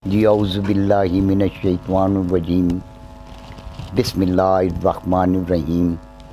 جی اعوذ باللہ من الشیطان الرجیم، بسم اللہ الرحمن الرحیم۔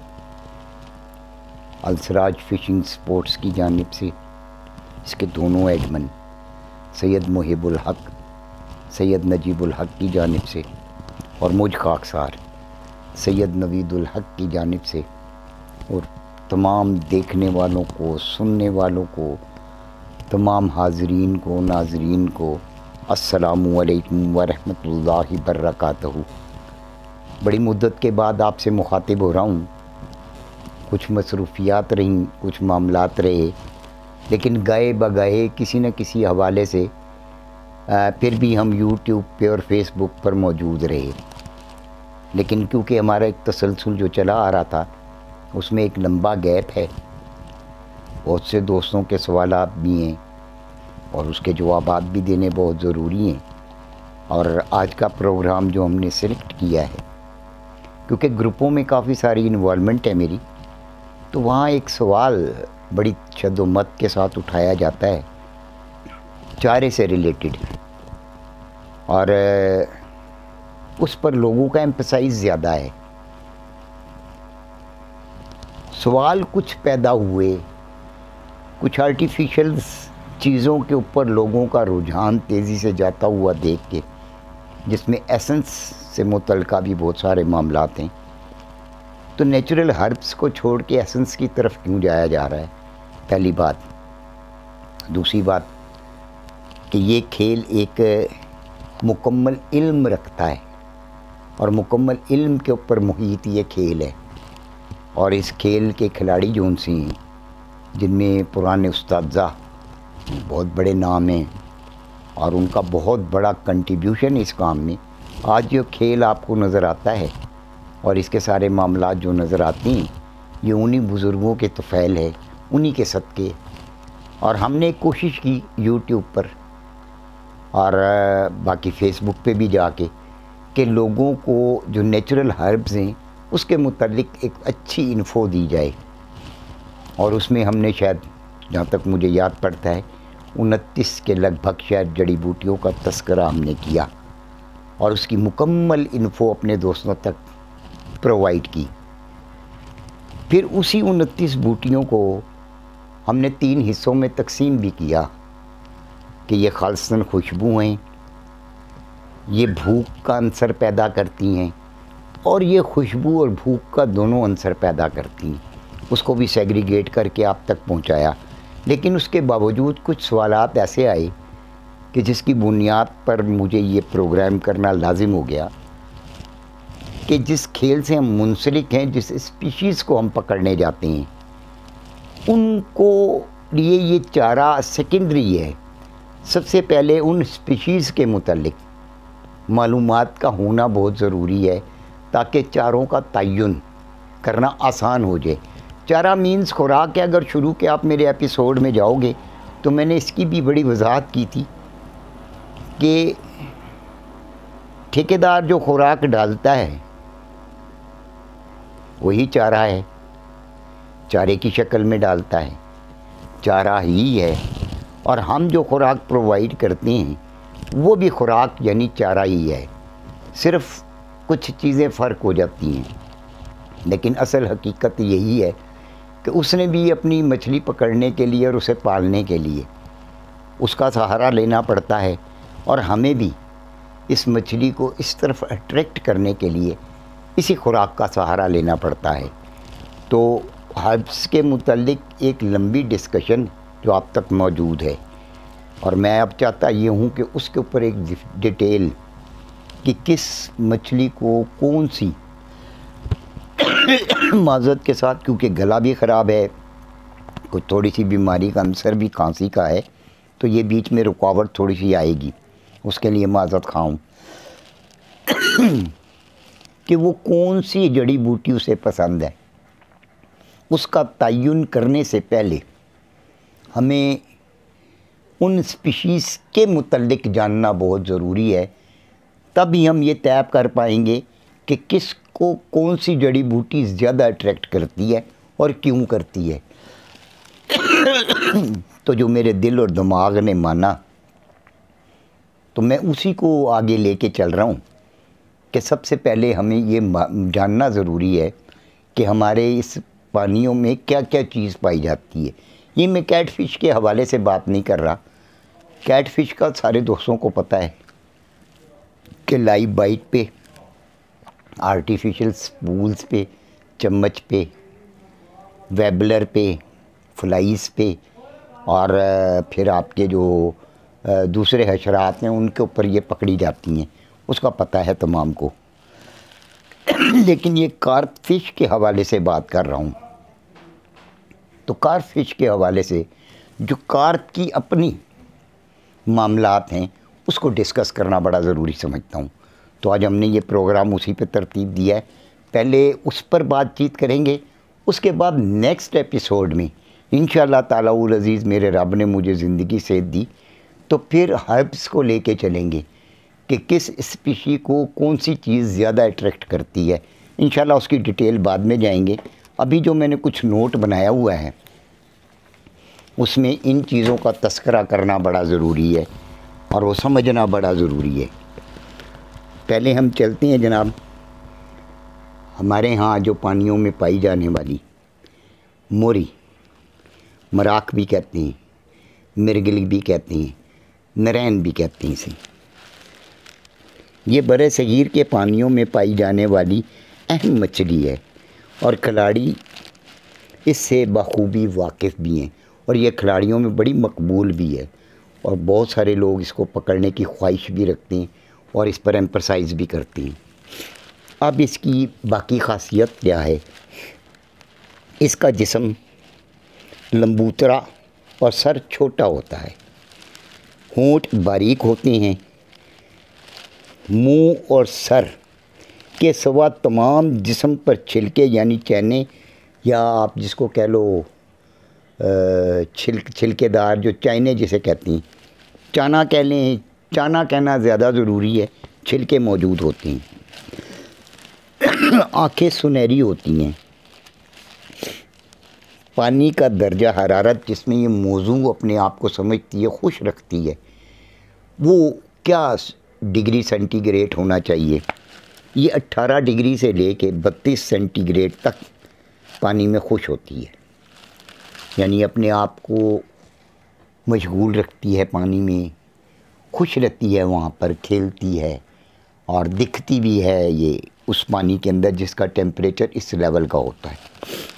السراج فشنگ سپورٹس کی جانب سے اس کے دونوں ایڈمن سید محب الحق، سید نجیب الحق کی جانب سے، اور مجھ خاکسار سید نوید الحق کی جانب سے، اور تمام دیکھنے والوں کو، سننے والوں کو، تمام حاضرین کو، ناظرین کو السلام علیکم ورحمۃ اللہ وبرکاتہ۔ بڑی مدت کے بعد آپ سے مخاطب ہو رہا ہوں۔ کچھ مصروفیات رہیں، کچھ معاملات رہے، لیکن گئے بگئے کسی نہ کسی حوالے سے پھر بھی ہم یوٹیوب پہ اور فیس بک پر موجود رہے۔ لیکن کیونکہ ہمارا ایک تسلسل جو چلا آ رہا تھا اس میں ایک لمبا گیپ ہے، بہت سے دوستوں کے سوالات بھی ہیں اور اس کے جوابات بھی دینے بہت ضروری ہیں۔ اور آج کا پروگرام جو ہم نے سلیکٹ کیا ہے، کیونکہ گروپوں میں کافی ساری انوالومنٹ ہے میری، تو وہاں ایک سوال بڑی شد و مت کے ساتھ اٹھایا جاتا ہے چارے سے ریلیٹڈ، اور اس پر لوگوں کا ایمفسائز زیادہ ہے۔ سوال کچھ پیدا ہوئے، کچھ آرٹیفیشل چیزوں کے اوپر لوگوں کا رجحان تیزی سے جاتا ہوا دیکھ کے، جس میں ایسنس سے متعلقہ بھی بہت سارے معاملات ہیں، تو نیچرل ہربس کو چھوڑ کے ایسنس کی طرف کیوں جایا جا رہا ہے؟ پہلی بات۔ دوسری بات کہ یہ کھیل ایک مکمل علم رکھتا ہے، اور مکمل علم کے اوپر محیط یہ کھیل ہے، اور اس کھیل کے کھلاڑی جو ان سے ہیں، جن میں پرانے اساتذہ بہت بڑے نام ہیں اور ان کا بہت بڑا کنٹریبیوشن اس کام میں، آج جو کھیل آپ کو نظر آتا ہے اور اس کے سارے معاملات جو نظر آتے ہیں، یہ انہی بزرگوں کے طفیل ہے، انہی کے صدقے۔ اور ہم نے کوشش کی یوٹیوب پر اور باقی فیس بک پہ بھی جا کے کہ لوگوں کو جو نیچرل ہربز ہیں اس کے متعلق ایک اچھی انفو دی جائے، اور اس میں ہم نے شاید، جہاں تک مجھے یاد پڑتا ہے، 29 کے لگ بھگ شاید جڑی بوٹیوں کا تذکرہ ہم نے کیا، اور اس کی مکمل انفو اپنے دوستوں تک پرووائڈ کی۔ پھر اسی 29 بوٹیوں کو ہم نے 3 حصوں میں تقسیم بھی کیا کہ یہ خالصاً خوشبو ہیں، یہ بھوک کا عنصر پیدا کرتی ہیں، اور یہ خوشبو اور بھوک کا دونوں عنصر پیدا کرتی ہیں۔ اس کو بھی سیگریگیٹ کر کے آپ تک پہنچایا، لیکن اس کے باوجود کچھ سوالات ایسے آئے کہ جس کی بنیاد پر مجھے یہ پروگرام کرنا لازم ہو گیا کہ جس کھیل سے ہم منسلک ہیں، جس اسپیشیز کو ہم پکڑنے جاتے ہیں، ان کو لیے یہ چارہ سیکنڈری ہے۔ سب سے پہلے ان اسپیشیز کے متعلق معلومات کا ہونا بہت ضروری ہے، تاکہ چاروں کا تعین کرنا آسان ہو جائے۔ چارہ مینز خوراک ہے۔ اگر شروع کے آپ میرے ایپیسوڈ میں جاؤ گے تو میں نے اس کی بھی بڑی وضاحت کی تھی کہ ٹھیکیدار جو خوراک ڈالتا ہے وہی چارہ ہے، چارے کی شکل میں ڈالتا ہے، چارہ ہی ہے، اور ہم جو خوراک پرووائڈ کرتے ہیں وہ بھی خوراک یعنی چارہ ہی ہے، صرف کچھ چیزیں فرق ہو جاتی ہیں، لیکن اصل حقیقت یہی ہے کہ اس نے بھی اپنی مچھلی پکڑنے کے لیے اور اسے پالنے کے لیے اس کا سہارا لینا پڑتا ہے، اور ہمیں بھی اس مچھلی کو اس طرف اٹریکٹ کرنے کے لیے اسی خوراک کا سہارا لینا پڑتا ہے۔ تو ہربس کے متعلق ایک لمبی ڈسکشن جو آپ تک موجود ہے، اور میں اب چاہتا یہ ہوں کہ اس کے اوپر ایک ڈیٹیل کہ کس مچھلی کو کون سی معذرت کے ساتھ، کیونکہ گلا بھی خراب ہے، کچھ تھوڑی سی بیماری کا عنصر بھی کھانسی کا ہے، تو یہ بیچ میں رکاوٹ تھوڑی سی آئے گی، اس کے لیے معذرت خواہ ہوں کہ وہ کون سی جڑی بوٹی اسے پسند ہے۔ اس کا تعین کرنے سے پہلے ہمیں ان اسپیشیز کے متعلق جاننا بہت ضروری ہے، تبھی ہم یہ طے کر پائیں گے کہ کس کو کون سی جڑی بوٹی زیادہ اٹریکٹ کرتی ہے اور کیوں کرتی ہے۔ تو جو میرے دل اور دماغ نے مانا تو میں اسی کو آگے لے کے چل رہا ہوں کہ سب سے پہلے ہمیں یہ جاننا ضروری ہے کہ ہمارے اس پانیوں میں کیا کیا چیز پائی جاتی ہے۔ یہ میں کیٹ فش کے حوالے سے بات نہیں کر رہا، کیٹ فش کا سارے دوستوں کو پتہ ہے کہ لائیو بائٹ پہ، آرٹیفیشل سپولز پہ، چمچ پہ، ویبلر پہ، فلائز پہ، اور پھر آپ کے جو دوسرے حشرات ہیں ان کے اوپر یہ پکڑی جاتی ہیں، اس کا پتہ ہے تمام کو۔ لیکن یہ کارپ فش کے حوالے سے بات کر رہا ہوں، تو کارپ فش کے حوالے سے جو کارپ کی اپنی معاملات ہیں اس کو ڈسکس کرنا بڑا ضروری سمجھتا ہوں۔ تو آج ہم نے یہ پروگرام اسی پہ ترتیب دیا ہے، پہلے اس پر بات چیت کریں گے، اس کے بعد نیکسٹ ایپیسوڈ میں انشاءاللہ تعالی العزیز میرے رب نے مجھے زندگی صحت دی تو پھر ہربس کو لے کے چلیں گے کہ کس اسپیشی کو کون سی چیز زیادہ اٹریکٹ کرتی ہے۔ انشاءاللہ اس کی ڈیٹیل بعد میں جائیں گے۔ ابھی جو میں نے کچھ نوٹ بنایا ہوا ہے اس میں ان چیزوں کا تذکرہ کرنا بڑا ضروری ہے اور وہ سمجھنا بڑا ضروری ہے۔ پہلے ہم چلتے ہیں جناب، ہمارے ہاں جو پانیوں میں پائی جانے والی موری، مراک بھی کہتے ہیں، مرگل بھی کہتے ہیں، نرین بھی کہتے ہیں اسے، یہ برِ صغیر کے پانیوں میں پائی جانے والی اہم مچھلی ہے اور کھلاڑی اس سے بخوبی واقف بھی ہیں، اور یہ کھلاڑیوں میں بڑی مقبول بھی ہے اور بہت سارے لوگ اس کو پکڑنے کی خواہش بھی رکھتے ہیں اور اس پر ایمپرسائز بھی کرتے ہیں۔ اب اس کی باقی خاصیت کیا ہے؟ اس کا جسم لمبوترا اور سر چھوٹا ہوتا ہے، ہونٹ باریک ہوتے ہیں، منہ اور سر کے سوا تمام جسم پر چھلکے یعنی چینے، یا آپ جس کو کہہ لو چھلکے دار، جو چائنے جسے کہتے ہیں، چانا کہہ لیں، چانا کہنا زیادہ ضروری ہے، چھلکے موجود ہوتے ہیں۔ آنکھیں سنہری ہوتی ہیں۔ پانی کا درجہ حرارت جس میں یہ موضوع اپنے آپ کو سمجھتی ہے، خوش رکھتی ہے، وہ کیا ڈگری سینٹی گریڈ ہونا چاہیے؟ یہ 18 ڈگری سے لے کے 32 سینٹی گریڈ تک پانی میں خوش ہوتی ہے، یعنی اپنے آپ کو مشغول رکھتی ہے، پانی میں خوش رہتی ہے، وہاں پر کھیلتی ہے اور دکھتی بھی ہے یہ اس پانی کے اندر جس کا ٹیمپریچر اس لیول کا ہوتا ہے۔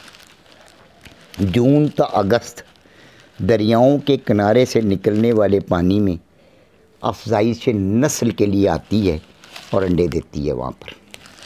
جون تا اگست دریاؤں کے کنارے سے نکلنے والے پانی میں افزائش نسل کے لیے آتی ہے اور انڈے دیتی ہے وہاں پر۔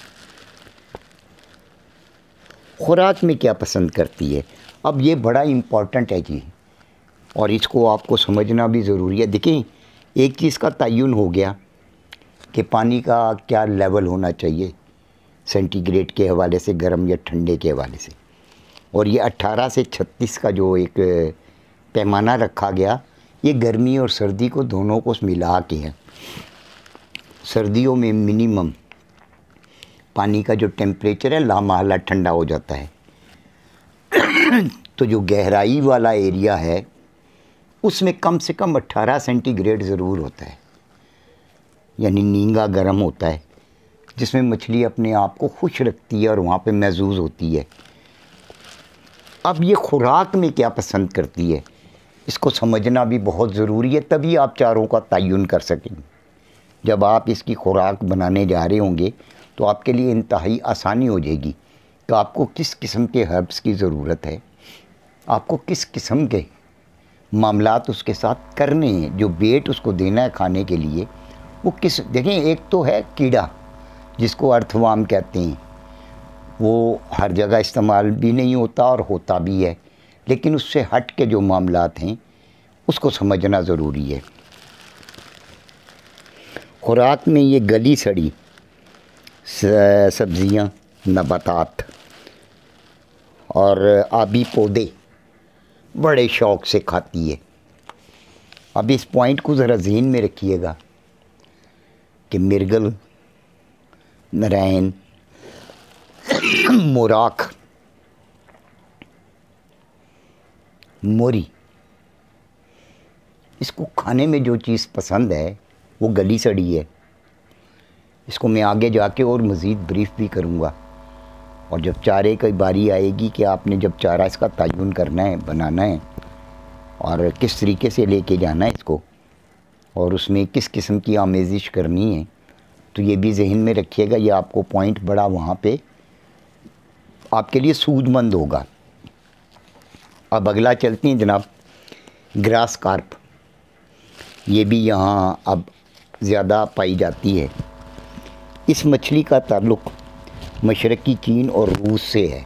خوراک میں کیا پسند کرتی ہے؟ اب یہ بڑا امپورٹنٹ ہے جی، اور اس کو آپ کو سمجھنا بھی ضروری ہے۔ دیکھیں، ایک چیز کا تعین ہو گیا کہ پانی کا کیا لیول ہونا چاہیے سینٹی گریڈ کے حوالے سے، گرم یا ٹھنڈے کے حوالے سے، اور یہ 18 سے 36 کا جو ایک پیمانہ رکھا گیا، یہ گرمی اور سردی کو دونوں کو ملا کے ہے۔ سردیوں میں منیمم پانی کا جو ٹیمپریچر ہے لامحالہ ٹھنڈا ہو جاتا ہے، تو جو گہرائی والا ایریا ہے اس میں کم سے کم 18 سینٹی گریڈ ضرور ہوتا ہے، یعنی نینگا گرم ہوتا ہے، جس میں مچھلی اپنے آپ کو خوش رکھتی ہے اور وہاں پہ محظوظ ہوتی ہے۔ اب یہ خوراک میں کیا پسند کرتی ہے، اس کو سمجھنا بھی بہت ضروری ہے، تبھی آپ چاروں کا تعین کر سکیں۔ جب آپ اس کی خوراک بنانے جا رہے ہوں گے تو آپ کے لیے انتہائی آسانی ہو جائے گی کہ آپ کو کس قسم کے ہربس کی ضرورت ہے، آپ کو کس قسم کے معاملات اس کے ساتھ کرنے ہیں، جو بیٹ اس کو دینا ہے کھانے کے لیے وہ کس۔ دیکھیں، ایک تو ہے کیڑا جس کو ارتھ وارم کہتے ہیں، وہ ہر جگہ استعمال بھی نہیں ہوتا اور ہوتا بھی ہے، لیکن اس سے ہٹ کے جو معاملات ہیں اس کو سمجھنا ضروری ہے۔ خوراک میں یہ گلی سڑی سبزیاں، نباتات اور آبی پودے بڑے شوق سے کھاتی ہے۔ اب اس پوائنٹ کو ذرا ذہن میں رکھیے گا کہ مرگل، نرین، موراک، موری، اس کو کھانے میں جو چیز پسند ہے وہ گلی سڑی ہے. اس کو میں آگے جا کے اور مزید بریف بھی کروں گا. اور جب چارے کی باری آئے گی کہ آپ نے جب چارہ اس کا تعین کرنا ہے, بنانا ہے, اور کس طریقے سے لے کے جانا ہے اس کو, اور اس میں کس قسم کی آمیزش کرنی ہے, تو یہ بھی ذہن میں رکھیے گا. یہ آپ کو پوائنٹ بڑا وہاں پہ آپ کے لیے سود مند ہوگا. اب اگلا چلتے ہیں جناب, گراس کارپ. یہ بھی یہاں اب زیادہ پائی جاتی ہے. اس مچھلی کا تعلق مشرقی چین اور روس سے ہے.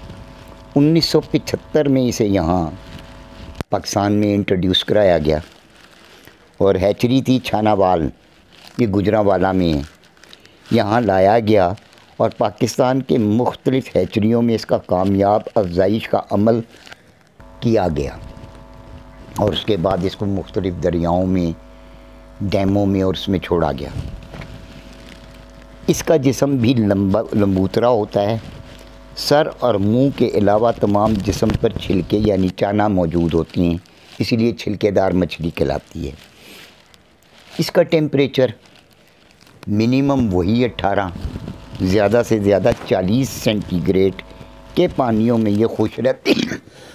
1975 میں اسے یہاں پاکستان میں انٹروڈیوس کرایا گیا, اور ہیچری تھی چھانا وال, یہ گجرانوالہ میں ہے. یہاں لایا گیا اور پاکستان کے مختلف ہیچریوں میں اس کا کامیاب افزائش کا عمل کیا گیا, اور اس کے بعد اس کو مختلف دریاؤں میں, ڈیموں میں اور اس میں چھوڑا گیا. اس کا جسم بھی لمبوترا ہوتا ہے. سر اور منہ کے علاوہ تمام جسم پر چھلکے یعنی چانا موجود ہوتی ہیں, اسی لیے چھلکے دار مچھلی کہلاتی ہے. اس کا ٹیمپریچر منیمم وہی 18, زیادہ سے زیادہ 40 سینٹی گریڈ کے پانیوں میں یہ خوش رہتی ہے.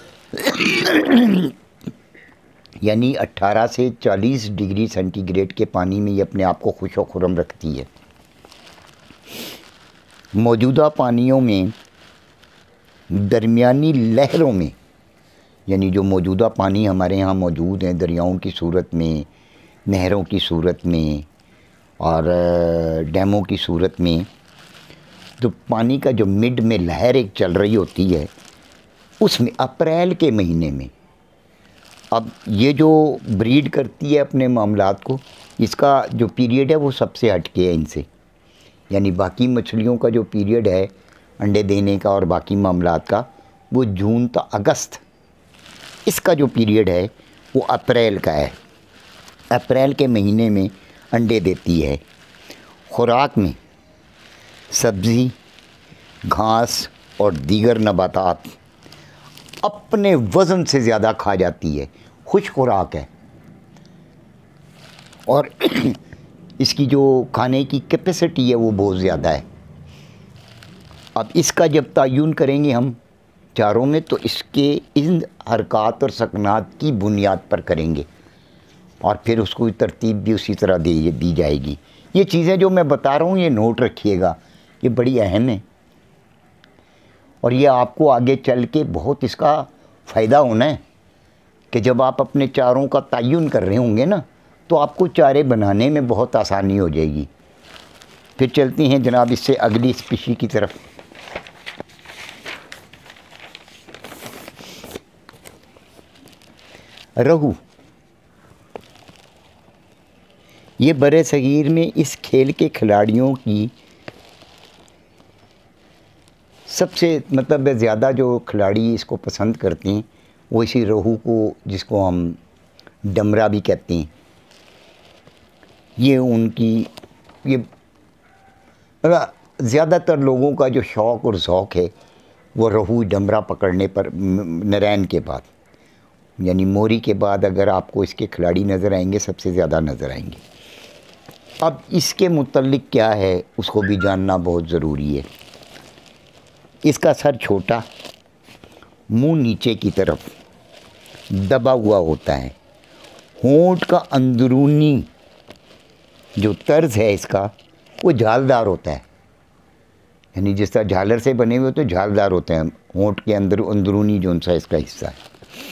یعنی 18 سے 40 ڈگری سینٹی گریڈ کے پانی میں یہ اپنے آپ کو خوش و خرم رکھتی ہے. موجودہ پانیوں میں درمیانی لہروں میں, یعنی جو موجودہ پانی ہمارے ہاں موجود ہیں دریاؤں کی صورت میں, نہروں کی صورت میں اور ڈیموں کی صورت میں, تو پانی کا جو مڈ میں لہر ایک چل رہی ہوتی ہے, اس میں اپریل کے مہینے میں, اب یہ جو بریڈ کرتی ہے اپنے معاملات کو, اس کا جو پیریڈ ہے وہ سب سے ہٹ کے ہے ان سے. یعنی باقی مچھلیوں کا جو پیریڈ ہے انڈے دینے کا اور باقی معاملات کا, وہ جون تا اگست. اس کا جو پیریڈ ہے وہ اپریل کا ہے. اپریل کے مہینے میں انڈے دیتی ہے. خوراک میں سبزی, گھاس اور دیگر نباتات اپنے وزن سے زیادہ کھا جاتی ہے. خوش خوراک ہے, اور اس کی جو کھانے کی کیپیسٹی ہے وہ بہت زیادہ ہے. اب اس کا جب تعین کریں گے ہم چاروں میں, تو اس کے ان حرکات اور سکنات کی بنیاد پر کریں گے, اور پھر اس کو ترتیب بھی اسی طرح دی جائے گی. یہ چیزیں جو میں بتا رہا ہوں یہ نوٹ رکھیے گا, یہ بڑی اہم ہیں, اور یہ آپ کو آگے چل کے بہت اس کا فائدہ ہونا ہے کہ جب آپ اپنے چاروں کا تعین کر رہے ہوں گے نا, تو آپ کو چارے بنانے میں بہت آسانی ہو جائے گی. پھر چلتے ہیں جناب اس سے اگلی اسپیشی کی طرف. رہو. یہ برِ صغیر میں اس کھیل کے کھلاڑیوں کی سب سے زیادہ جو کھلاڑی اس کو پسند کرتے ہیں وہ اسی روہو کو, جس کو ہم ڈمرا بھی کہتے ہیں, یہ ان کی زیادہ تر لوگوں کا جو شوق اور ذوق ہے وہ روہو ڈمرا پکڑنے پر, نرین کے بعد یعنی موری کے بعد اگر آپ کو اس کے کھلاڑی نظر آئیں گے سب سے زیادہ نظر آئیں گے. اب اس کے متعلق کیا ہے اس کو بھی جاننا بہت ضروری ہے. اس کا سر چھوٹا, منہ نیچے کی طرف دبا ہوا ہوتا ہے. ہونٹ کا اندرونی جو طرز ہے اس کا وہ جھالدار ہوتا ہے, یعنی جس طرح جھالر سے بنے ہوئے ہوتے ہیں جھالدار ہوتے ہیں ہونٹ کے اندرونی جو ان سا اس کا حصہ ہے.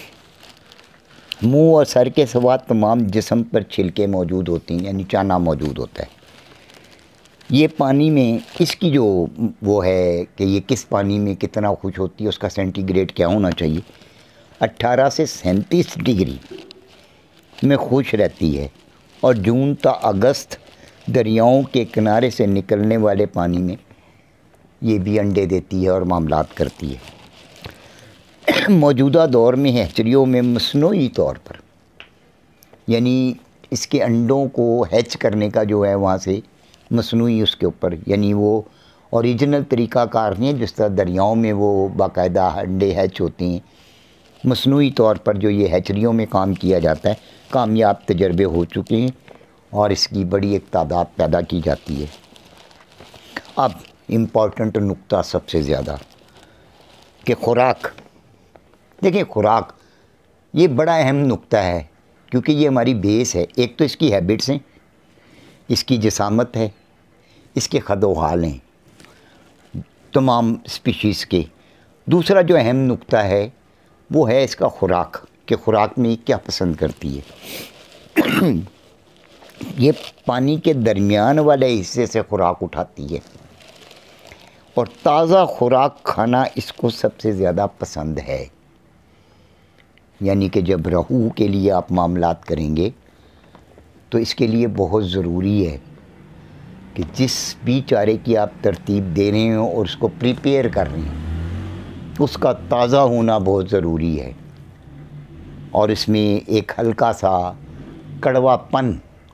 منہ اور سر کے سوا تمام جسم پر چھلکے موجود ہوتے ہیں, یعنی چانا موجود ہوتا ہے. یہ پانی میں اس کی جو وہ ہے کہ یہ کس پانی میں کتنا خوش ہوتی ہے, اس کا سینٹی گریڈ کیا ہونا چاہیے, 18 سے 37 ڈگری میں خوش رہتی ہے, اور جون تا اگست دریاؤں کے کنارے سے نکلنے والے پانی میں یہ بھی انڈے دیتی ہے اور معاملات کرتی ہے. موجودہ دور میں ہیچریوں میں مصنوعی طور پر, یعنی اس کے انڈوں کو ہیچ کرنے کا جو ہے وہاں سے مصنوعی اس کے اوپر, یعنی وہ اوریجنل طریقہ کار نہیں ہے جس طرح دریاؤں میں وہ باقاعدہ انڈے ہیچ ہوتے ہیں. مصنوعی طور پر جو یہ ہیچریوں میں کام کیا جاتا ہے, کامیاب تجربے ہو چکے ہیں, اور اس کی بڑی ایک تعداد پیدا کی جاتی ہے۔ اب امپورٹنٹ نقطہ سب سے زیادہ کہ خوراک، دیکھیں خوراک یہ بڑا اہم نقطہ ہے، کیونکہ یہ ہماری بیس ہے۔ ایک تو اس کی ہیبٹس ہیں، اس کی جسامت ہے، اس کے خد و خال ہیں تمام اسپیشیز کے۔ دوسرا جو اہم نقطہ ہے وہ ہے اس کا خوراک، کہ خوراک میں کیا پسند کرتی ہے۔ یہ پانی کے درمیان والے حصے سے خوراک اٹھاتی ہے، اور تازہ خوراک کھانا اس کو سب سے زیادہ پسند ہے۔ یعنی کہ جب رہو کے لیے آپ معاملات کریں گے تو اس کے لیے بہت ضروری ہے کہ جس بھی چارے کی آپ ترتیب دے رہے ہوں اور اس کو پریپیئر کر رہے ہیں، اس کا تازہ ہونا بہت ضروری ہے، اور اس میں ایک ہلکا سا کڑوا پن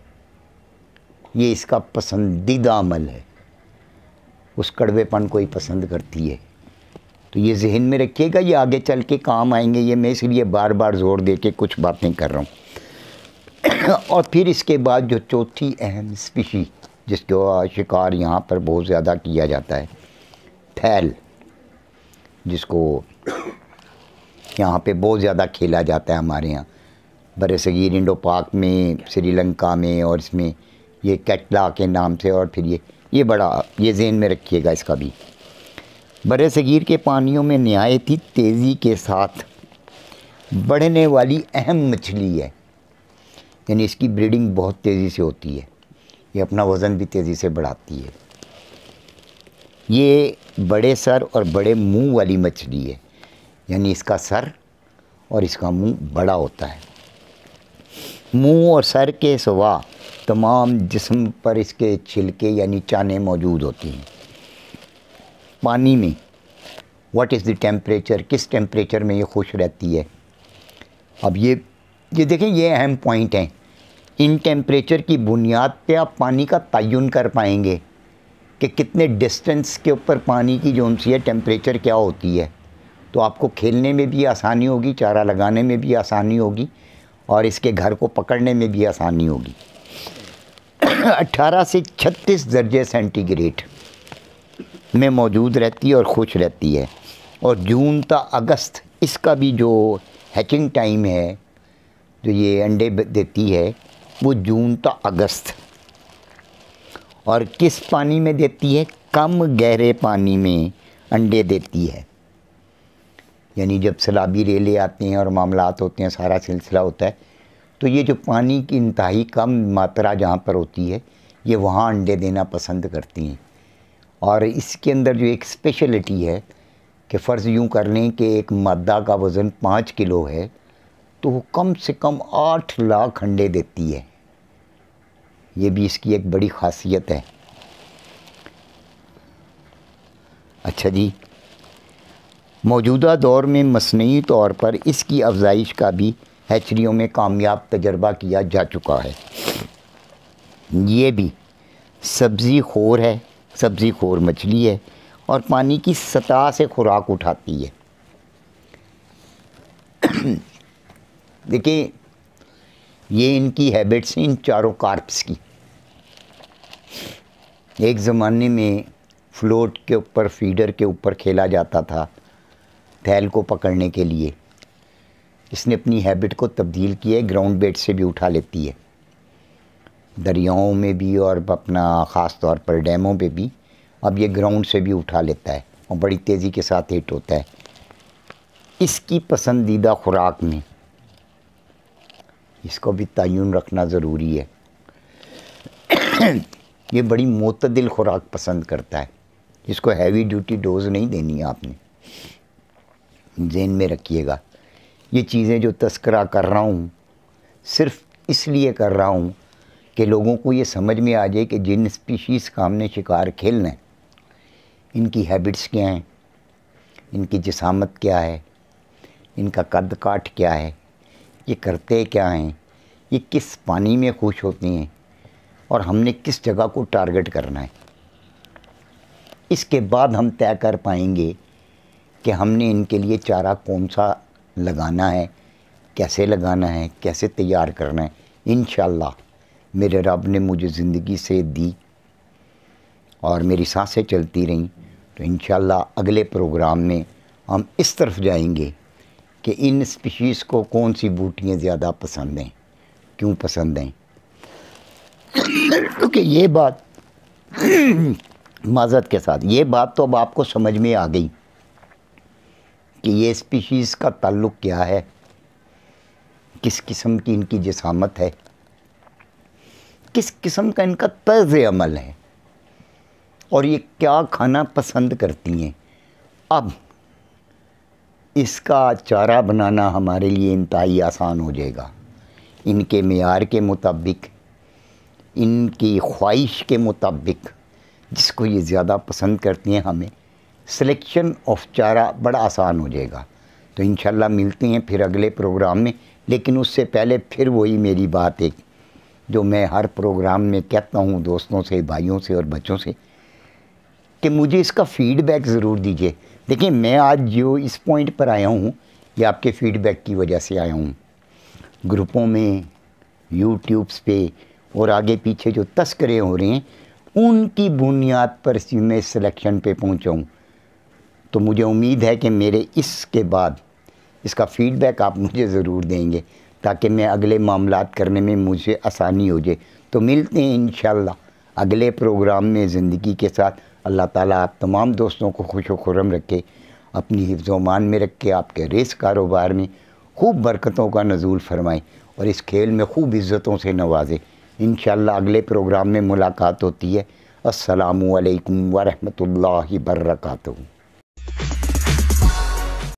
یہ اس کا پسندیدہ عمل ہے، اس کڑوے پن کو ہی پسند کرتی ہے۔ تو یہ ذہن میں رکھیے گا، یہ آگے چل کے کام آئیں گے، یہ میں اس لیے بار بار زور دے کے کچھ باتیں کر رہا ہوں۔ اور پھر اس کے بعد جو چوتھی اہم اسپیشی جس کو شکار یہاں پر بہت زیادہ کیا جاتا ہے، تھیل، جس کو یہاں پہ بہت زیادہ کھیلا جاتا ہے ہمارے یہاں بر صغیر انڈو پاک میں، سری لنکا میں، اور اس میں یہ کیٹلا کے نام سے، اور پھر یہ بڑا یہ ذہن میں رکھیے گا اس کا بھی۔ بر صغیر کے پانیوں میں نہایت ہی تیزی کے ساتھ بڑھنے والی اہم مچھلی ہے، یعنی اس کی بریڈنگ بہت تیزی سے ہوتی ہے، یہ اپنا وزن بھی تیزی سے بڑھاتی ہے۔ یہ بڑے سر اور بڑے منہ والی مچھلی ہے، یعنی اس کا سر اور اس کا منہ بڑا ہوتا ہے۔ منہ اور سر کے سوا تمام جسم پر اس کے چھلکے یعنی چانے موجود ہوتی ہیں۔ پانی میں واٹ از دی ٹیمپریچر، کس ٹیمپریچر میں یہ خوش رہتی ہے۔ اب یہ دیکھیں، یہ اہم پوائنٹ ہیں۔ ان ٹیمپریچر کی بنیاد پہ آپ پانی کا تعین کر پائیں گے کہ کتنے ڈسٹنس کے اوپر پانی کی جو سی ہے ٹیمپریچر کیا ہوتی ہے، تو آپ کو کھیلنے میں بھی آسانی ہوگی، چارہ لگانے میں بھی آسانی ہوگی، اور اس کے گھر کو پکڑنے میں بھی آسانی ہوگی۔ 18 سے 36 درجے سینٹی گریڈ میں موجود رہتی ہے اور خوش رہتی ہے، اور جون تا اگست اس کا بھی جو ہیچنگ ٹائم ہے، جو یہ انڈے دیتی ہے، وہ جون تا اگست۔ اور کس پانی میں دیتی ہے؟ کم گہرے پانی میں انڈے دیتی ہے، یعنی جب سیلابی ریلے آتے ہیں اور معاملات ہوتے ہیں، سارا سلسلہ ہوتا ہے، تو یہ جو پانی کی انتہائی کم ماترا جہاں پر ہوتی ہے، یہ وہاں انڈے دینا پسند کرتی ہیں۔ اور اس کے اندر جو ایک اسپیشلٹی ہے کہ فرض یوں کر لیں کہ ایک مادہ کا وزن 5 کلو ہے، تو وہ کم سے کم 8 لاکھ انڈے دیتی ہے۔ یہ بھی اس کی ایک بڑی خاصیت ہے۔ اچھا جی، موجودہ دور میں مصنوعی طور پر اس کی افزائش کا بھی ہیچریوں میں کامیاب تجربہ کیا جا چکا ہے۔ یہ بھی سبزی خور ہے، سبزی خور مچھلی ہے، اور پانی کی سطح سے خوراک اٹھاتی ہے۔ دیکھیں، یہ ان کی ہیبٹس ہیں ان چاروں کارپس کی۔ ایک زمانے میں فلوٹ کے اوپر، فیڈر کے اوپر کھیلا جاتا تھا تھیل کو پکڑنے کے لیے۔ اس نے اپنی ہیبٹ کو تبدیل کیا ہے، گراؤنڈ بیٹ سے بھی اٹھا لیتی ہے، دریاؤں میں بھی، اور اپنا خاص طور پر ڈیموں پہ بھی اب یہ گراؤنڈ سے بھی اٹھا لیتا ہے، اور بڑی تیزی کے ساتھ ہٹ ہوتا ہے۔ اس کی پسندیدہ خوراک میں اس کو بھی تعین رکھنا ضروری ہے، یہ بڑی معتدل خوراک پسند کرتا ہے، اس کو ہیوی ڈیوٹی ڈوز نہیں دینی ہے آپ نے، ذہن میں رکھیے گا۔ یہ چیزیں جو تذکرہ کر رہا ہوں صرف اس لیے کر رہا ہوں کہ لوگوں کو یہ سمجھ میں آ جائے کہ جن اسپیشیز کا ہم نے شکار کھیلنا ہے، ان کی ہیبٹس کیا ہیں، ان کی جسامت کیا ہے، ان کا قد کاٹ کیا ہے، یہ کرتے کیا ہیں، یہ کس پانی میں خوش ہوتے ہیں، اور ہم نے کس جگہ کو ٹارگٹ کرنا ہے۔ اس کے بعد ہم طے کر پائیں گے کہ ہم نے ان کے لیے چارہ کون سا لگانا ہے، کیسے لگانا ہے، کیسے تیار کرنا ہے۔ انشاءاللہ میرے رب نے مجھے زندگی سے دی اور میری سانسیں چلتی رہیں، تو انشاءاللہ اگلے پروگرام میں ہم اس طرف جائیں گے کہ ان اسپیشیز کو کون سی بوٹیاں زیادہ پسند ہیں، کیوں پسند ہیں. کیونکہ یہ بات معذرت کے ساتھ یہ بات تو اب آپ کو سمجھ میں آ گئی کہ یہ اسپیشیز کا تعلق کیا ہے، کس قسم کی ان کی جسامت ہے، کس قسم کا ان کا طرز عمل ہے، اور یہ کیا کھانا پسند کرتی ہیں. اب اس کا چارہ بنانا ہمارے لیے انتہائی آسان ہو جائے گا. ان کے معیار کے مطابق، ان کی خواہش کے مطابق، جس کو یہ زیادہ پسند کرتی ہیں، ہمیں سلیکشن آف چارہ بڑا آسان ہو جائے گا. تو انشاءاللہ ملتے ہیں پھر اگلے پروگرام میں. لیکن اس سے پہلے پھر وہی میری بات ہے جو میں ہر پروگرام میں کہتا ہوں دوستوں سے، بھائیوں سے اور بچوں سے، کہ مجھے اس کا فیڈ بیک ضرور دیجیے. دیکھیں میں آج جو اس پوائنٹ پر آیا ہوں یہ آپ کے فیڈ بیک کی وجہ سے آیا ہوں. گروپوں میں، یوٹیوبس پہ اور آگے پیچھے جو تذکرے ہو رہے ہیں ان کی بنیاد پر میں سلیکشن پہ پہنچا ہوں. تو مجھے امید ہے کہ میرے اس کے بعد اس کا فیڈ بیک آپ مجھے ضرور دیں گے تاکہ میں اگلے معاملات کرنے میں مجھے آسانی ہو جائے. تو ملتے ہیں انشاءاللہ اگلے پروگرام میں زندگی کے ساتھ. اللہ تعالیٰ آپ تمام دوستوں کو خوش و خرم رکھے، اپنی حفظ و امان میں رکھے، آپ کے رزق کاروبار میں خوب برکتوں کا نزول فرمائے اور اس کھیل میں خوب عزتوں سے نوازے. انشاءاللہ اگلے پروگرام میں ملاقات ہوتی ہے. السلام علیکم ورحمۃ اللہ وبرکاتہ.